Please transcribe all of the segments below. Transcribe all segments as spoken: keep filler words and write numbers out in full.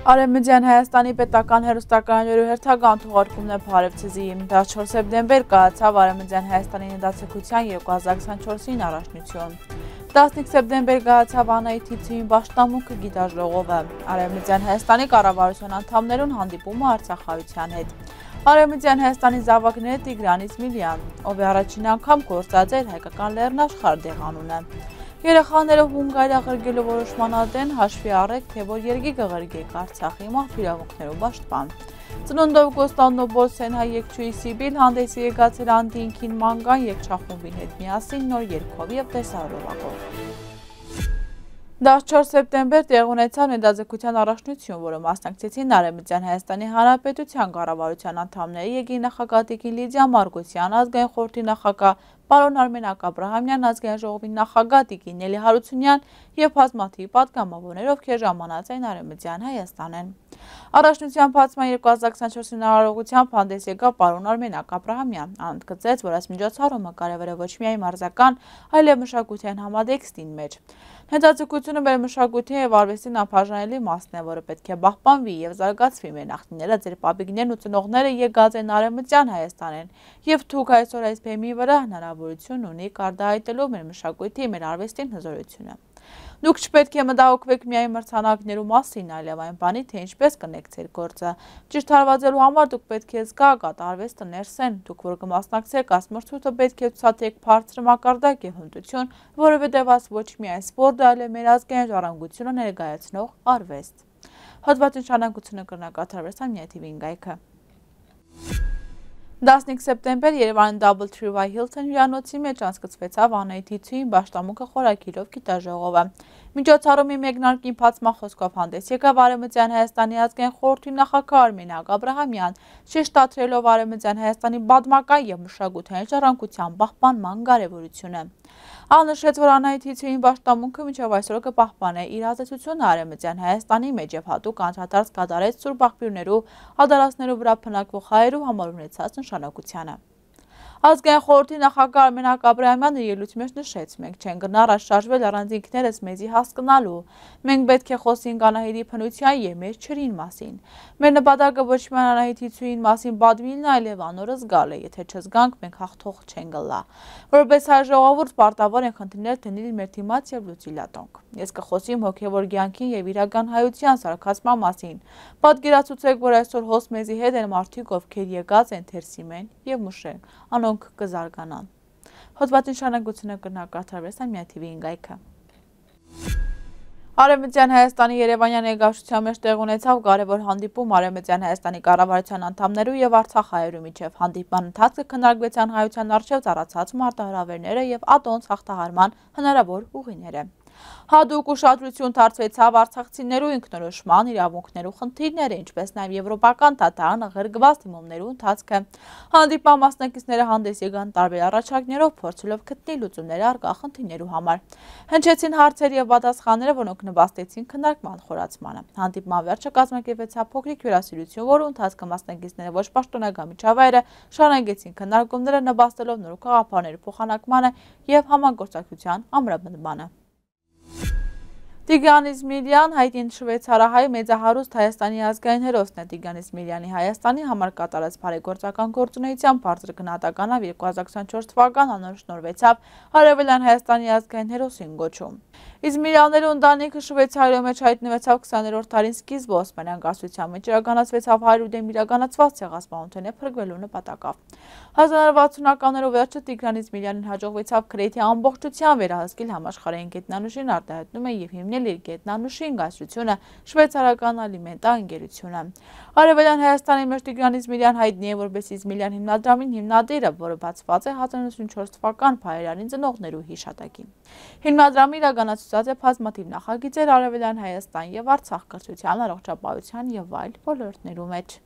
Արևմտյան Հայաստանի պետական հեռուստակայաններու հերթական թողարկումն է Փարեվցեզի տասնչորս սեպտեմբեր կայացավ Արևմտյան Հայաստանի ներդասակության երկու հազար քսանչորսին առաջնություն։ տասնհինգ սեպտեմբեր կայացավ Անահիտ Թիցուին պաշտամունքը գիտաժողովը։ Արևմտյան Հայաստանի կառավարության անդամներուն հանդիպումը Արցախայության հետ։ Արևմտյան Հայաստանի զավակները Տիգրան Իսմիլյան, ով առաջին անգամ գործած էր հայկական լեռնաշխարհ դեղանունը։ Երեխաները հունգարիա ղրգելու որոշման ադեն հաշվի առեք, թե որ երգի կղրգեք Արցախի մահվիրավունքներու պաշտպան։ Ծնունդով Կոստանդնոպոլ Սենհա երգչուհի Սիբիլ հանդեսի եկացել Անդինքին Մանգան երգչախումբին հետ միասին նոր երգով և տեսահոլովակով։ տասնչորս սեպտեմբեր տեղ ունեցավ ներդասակության առաջնություն, որը մասնակցեցին Արևմտյան Հայաստանի Հանրապետության կառավարության անդամները ԵԳԻ նախագահ Տիկին Լիդիա Մարգոսյան, ազգային խորհրդի նախագահ պարոն Արմենակ Աբրահամյան, ազգային ժողովի նախագահ Տիկին Նելի Հարությունյան և բազմաթիվ պատգամավորներ, ովքեր ժամանած էին Արևմտյան Հայաստանեն։ Առաջնության բացման երկու հազար քսանչորսի նորարարողությամբ հանդես եկավ պարոն Արմենակ Աբրահամյան, ընդգծեց, որ այս միջոցառումը կարևոր է ոչ միայն մարզական, այլև մշակութային համատեքստին մեջ։ Ներդասակությունը մեր մշակույթի և արվեստին անբաժանելի մասն է, որը պետք է պահպանվի և զարգացվի։ Մեր նախնիները, ձեր պապիկներն ու ծնողները եկած են Արևմտյան Հայաստանեն, և դուք այսօր այս բեմի վրա հնարավորություն ունիք արտահայտելու մեր մշակույթի, մեր արվեստին հզորությունը։ Դուք չպետք է մտահոգվեք միայն մրցանակներու մասին, այլև այն բանի, թե ինչպես կնեք ձեր գործը։ Ճիշտ հարվածելու համար դուք պետք է զգաք արվեստը ներսեն, դուք որ կմասնակցեք այս մրցույթը պետք է ցուցադրեք բարձր մակարդակ եւ հմտություն, որովհետեւ այս ոչ միայն սպորտ է, այլև մեր ազգային ժառանգությունը ներկայացնող արվեստ։ Հոդվածի նշանակությունը կրնակատարվեց ամյաթիվին գայքը։ տասնհինգ սեպտեմբեր Երևանի Double Tree by Hilton հյուրանոցի մեջ անցկացվեցավ Անահիտ Թիցուին պաշտամունքը խորագիրով գիտաժողովը։ Միջոցառումի մեկնարկին բացմախոսքով հանդես եկավ Արևմտյան Հայաստանի ազգային խորհրդի նախագահ Արմենակ Աբրահամյան, շեշտադրելով Արևմտյան Հայաստանի պատմական և մշակութային ժառանգության պահպանման կարևորությունը։ Աննշեց, որ Անահիտ Թիցուին պաշտամունքը մինչև այսօր կպահպանե իր ազատությունը Արևմտյան Հայաստանի մեջ և հատուկ անդրադարձ կատարեց սուրբ աղբյուրներու, ադարածներու վրա բնակվող հայերու համար ունեցած նշանակությանը։ Ազգային խորհրդի նախագահ Արմենակ Աբրահամյանը ելույթի մեջ նշեց. մենք չենք գնար շարժվել առանց ինքներս մեզի հասկանալու։ Մենք պետք է խոսենք Անահիտի բնության և մեր չրին մասին։ Մեր նպատակը ոչ միայն Անահիտ Թիցուին մասին պատմելն է, այլև անորը զգալ է, եթե չզգանք, մենք հաղթող չենք գլա։ Որպես հայ ժողովուրդ պարտավոր ենք խնդիրներ դնել մեր դիմաց և լուծիլատոնք։ Ես կխոսեմ հոգևոր կյանքի և իրական հայության զարգացման մասին։ Պատկերացուցեք, որ այսօր հոս մեզի հետ են մարդիկ, ովքեր եկած են Թերսիմեն և Մուշեն, անոնք կզարգանան։ Հոդվածի նշանակությունը կրնակատարվեց ամյաթիվին գայքը։ Արևմտյան Հայաստանի Երևանյան ներկայացության մեջ տեղ ունեցավ կարևոր հանդիպում Արևմտյան Հայաստանի կառավարության անդամներու և արցախահայերու միջև։ Հանդիպման ընթացքը քննարկվեցան հայության առջև ծառացած մարտահրավերները և ԱՏՕ-ն հաղթահարման հնարավոր ուղիները։ Հատուկ ուշադրություն դարձվեցավ արցախցիներու ինքնորոշման իրավունքներու խնդիրները, ինչպես նաև եվրոպական դատարան ղրկված դիմումներու ընթացքը։ Հանդիպման մասնակիցները հանդես եկան տարբեր առաջարկներով, փորձելով գտնել լուծումներ առկա խնդիրներու համար։ Հնչեցին հարցեր և պատասխանները, որոնք նպաստեցին քննարկման խորացմանը։ Հանդիպման վերջը կազմակերպվեցավ փոքրիկ հյուրասիրություն, որու ընթացքը մասնակիցները ոչ պաշտոնական միջավայրը շարունակեցին քննարկումները, նպաստելով նոր գաղափարների փոխանակմանը և համագործակցության ամրապնդմանը։ Տիգրան Իսմիլյան հայտնի շվեյցարահայ մեծահարուստ Հայաստանի ազգային հերոսն է։ Տիգրան Իսմիլյանի Հայաստանի համար կատարած բարեգործական գործունեության բարձր գնահատականով երկու հազար քսանչորս թվականն անորոշնորվեցավ Արևելյան Հայաստանի ազգային հերոսին գոչում։ Իսմիլյանների ընտանիքը Շվեյցարիայում մեջ հայտնվեցավ քսաներորդ դարին սկիզբը Օսմանյան կայսրության մեջ իրականացվեցավ հայերու դեմ իրականացված ցեղասպանությունը փրկվելու նպատակով։ հազար վաթսունականներու վերջը Տիգրան Իսմիլյանին հաջողվեցավ Քրեթի ամբողջությամբ վերահսկել համաշխարհային գետնանուշին արտահայտումը և հիմնել իր գետնանուշին կայսրությունը շվեյցարական Ալիմենտա ընկերությունը։ Արևելյան Հայաստանի մեջ Տիգրան Իսմիլյան հայտնի է որպես Իսմիլյան հիմնադրամին հիմնադիրը, որը բացված է հազար իննսուն ութսուն թվական Փայերյանին ծնողներու հիշատակին։ Հիմնադրամը իրականացուցած է բազմաթիվ նախագիծեր Արևելյան Հայաստան և Արցախ կրթության, առողջապահության և այլ ոլորտներու մեջ։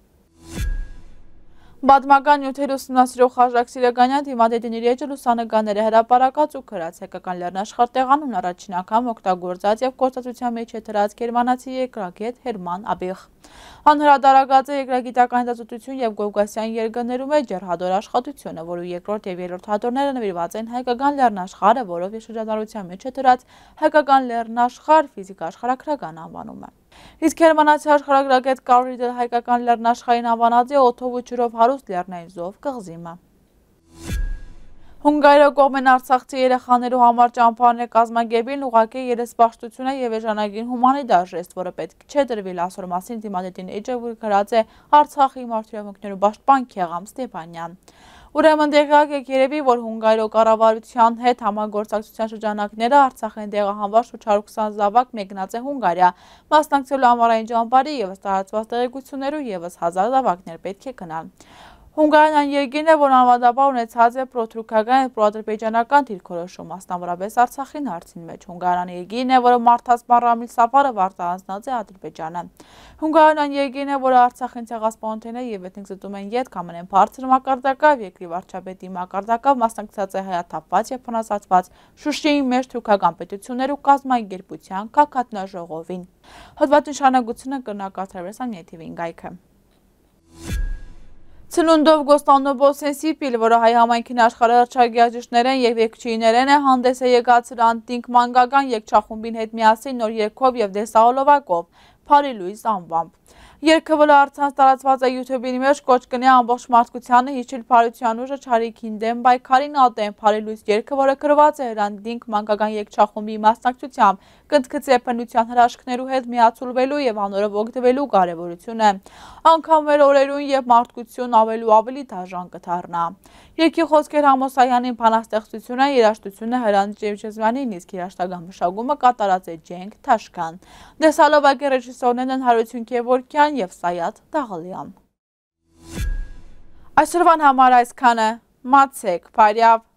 Պատմական նյութեր ուսումնասիրող Խաժակ Սիրեգանյան դիմադեդին իր էջը լուսանկարները հրապարակած ու գրած հայկական լեռնաշխարհ տեղանուն առաջին անգամ օգտագործած և գործածության մեջ է դրած գերմանացի երկրագետ Հերման Աբիղ։ Անհրադարագած է երկրագիտական հետազոտություն և Գովգասյան երկրներու մեջ ջեռհադոր աշխատությունը, որու երկրորդ և երրորդ հատորները նվիրված են հայկական լեռնաշխարհը, որով և շրջանառության մեջ է դրած հայկական լեռնաշխարհ ֆիզիկաաշխարհագրական անվանումը։ Իսկ Գերմանացի աշխարհագրագետ Կարլ Ռիդել հայկական լեռնաշխարհին հավանած է օդով ու ջրով հարուստ լեռնային զով կղզիմը։ Հունգարիա կողմեն արցախցի երեխաներու համար ճամփաներ կազմակերպելն ուղղակի երեսպաշտություն է եւ էժանագին հումանիտար ժեստ, որը պետք չէ դրվի ասոր մասին դիմադետին էջը գրած է Արցախի մարդու պաշտպան Քեղամ Ստեփանյան։ Ուրեմն տեղյակ եք երևի, որ Հունգարիա կառավարության հետ համագործակցության շրջանակները Արցախեն տեղահանված շուրջ հարյուր քսան զավակ մեկնած է Հունգարիա, մասնակցելու ամառային ճամբարի եւս տարածված տեղեկություններու եւս հազար զավակներ պետք է գնան։ Հունգարիան այն երկիրն է, որ անվանդաբար ունեցած է պրոթուրքական եւ պրոադրբեջանական դիրքորոշում, մասնավորապես Արցախին հարցին մեջ։ Հունգարիան երկիրն է, որը մարդասպան Ռամիլ Սաֆարը վարձահանձնած է Ադրբեջանը։ Հունգարիան այն երկիրն է, որը Արցախին ցեղասպանության է եւ էթնիկ զտումեն յետք ամենեն բարձր մակարդակով երկրի վարչապետի մակարդակով մասնակցած է հայաթափված եւ ֆինանսացված Շուշիի մեջ թուրքական պետություններ ու կազմակերպության քակատնաժողովին։ Հոդվածի շարունակությունը կրնակատարվեց ամենաթիվին գայքը։ Ցնունդով Գոստանոբոսեն Սիպիլ, որը հայ համայնքին աշխարհարչագիաժիշտներեն եւ երկչիներեն է հանդես է եկած Ռանտինգ մանկական երգչախումբին հետ միասին նոր երգով եւ դեսահոլովակով Փարի Լուիս անվամբ։ Երգը, որը առցանց տարածված է YouTube-ի մեջ, կոչ կնի ամբողջ մարդկությանը հիշել Փարության ուժը չարիքին դեմ պայքարին ատեն Փարի Լուիս երգը, որը գրված է Ռանդինգ մանկական երգչախումբի մասնակցությամբ, կընդգծե բնության հրաշքներու հետ միացուլվելու եւ անորով օգտվելու կարեւորությունը։ Անգամ մեր օրերուն եւ մարդկություն ավելու ավելի դաժան կդառնա։ Երգի խոսքեր Համոսայանին բանաստեղծությունը, երաժշտությունը Հրանտ Ջևջեզյանին, իսկ երաժշտական մշակումը կատարած է Ջենք Թաշկան։ Դեսալովակի ռեժիսորներն են Հարություն Քևորքյան եւ Սայաթ Դաղալյան։ Այսօրվան համար այսքանը, մացեք, բարյավ։